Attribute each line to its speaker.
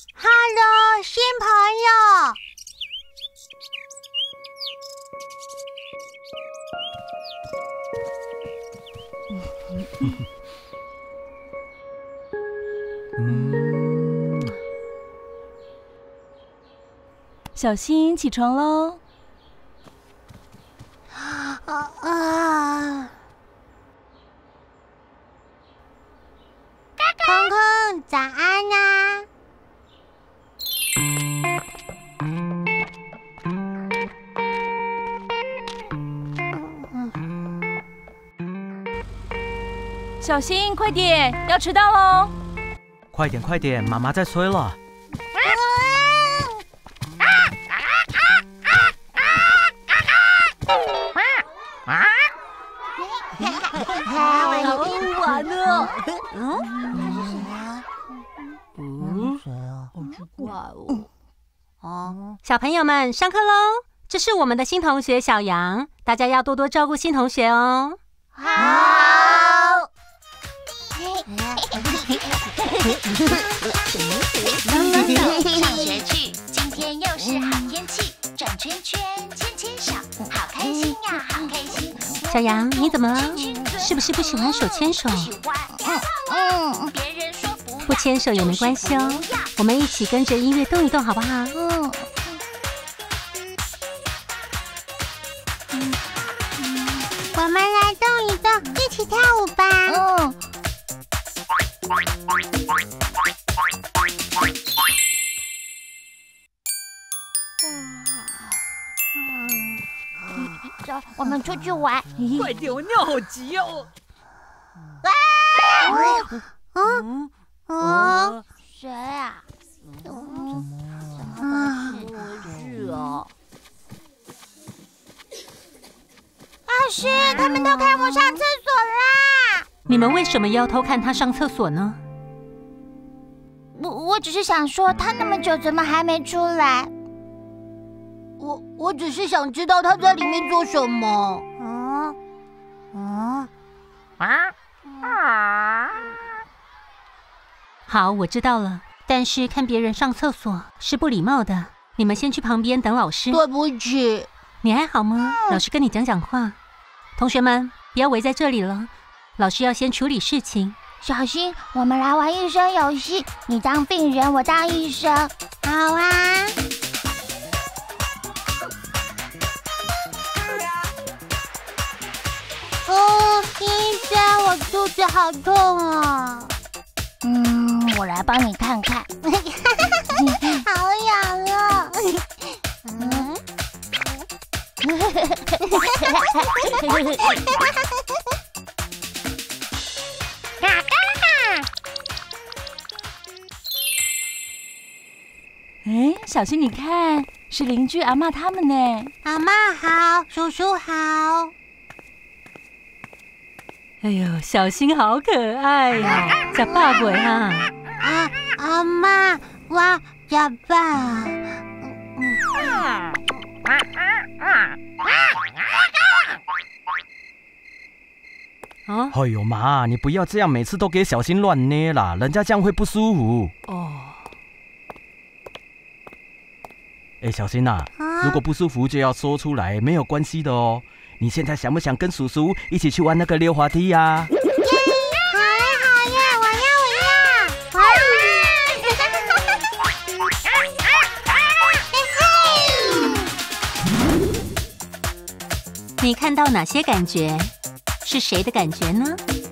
Speaker 1: Hello， 新朋友。
Speaker 2: 小新，起床喽！
Speaker 1: 空空，早安啊！
Speaker 2: 小新，快点，要迟到喽！
Speaker 3: 快点，快点，妈妈在催了。
Speaker 2: 好听完了。
Speaker 1: 谁啊？
Speaker 2: 好奇怪哦。
Speaker 4: 小朋友们，上课喽！这是我们的新同学小杨，大家要多多照顾新同学哦。
Speaker 1: 好。
Speaker 5: 走走走，上学去。今天又是好天气，转圈圈，牵牵手，好开心呀，好开心。
Speaker 4: 小杨，你怎么了？是不是不喜欢手牵手？
Speaker 5: 别人说
Speaker 4: 不牵手也没关系哦，我们一起跟着音乐动一动，好不好？
Speaker 1: 我们来动一动，一起跳舞吧。
Speaker 5: 走，我们出去玩。
Speaker 2: 快点，我尿好急哦！
Speaker 5: 谁啊？怎么回事哦？
Speaker 1: 老师，他们都看我上厕所啦！
Speaker 4: 你们为什么要偷看他上厕所呢？
Speaker 5: 我只是想说，他那么久怎么还没出来？
Speaker 1: 我只是想知道他在里面做什么。
Speaker 4: 好，我知道了。但是看别人上厕所是不礼貌的，你们先去旁边等老师。
Speaker 1: 对不起。
Speaker 4: 你还好吗？老师跟你讲话。同学们，不要围在这里了，老师要先处理事情。
Speaker 5: 小新，我们来玩医生游戏，你当病人，我当医生。
Speaker 1: 好啊。医生，我肚子好痛啊！
Speaker 5: 我来帮你看看。
Speaker 1: 好痒啊！
Speaker 2: 哎，小新，你看，是邻居阿嬷他们呢。
Speaker 1: 阿嬷好，叔叔好。
Speaker 4: 哎呦，小新好可爱呀，叫爸爸啊！
Speaker 1: 阿嬷，我叫爸。
Speaker 3: 哎呦妈，你不要这样，每次都给小新乱捏啦，人家这样会不舒服。哎，小新啊，如果不舒服就要说出来，没有关系的哦。你现在想不想跟叔叔一起去玩那个溜滑梯呀？
Speaker 1: 好呀，我要。
Speaker 4: 你看到哪些感觉？是谁的感觉呢？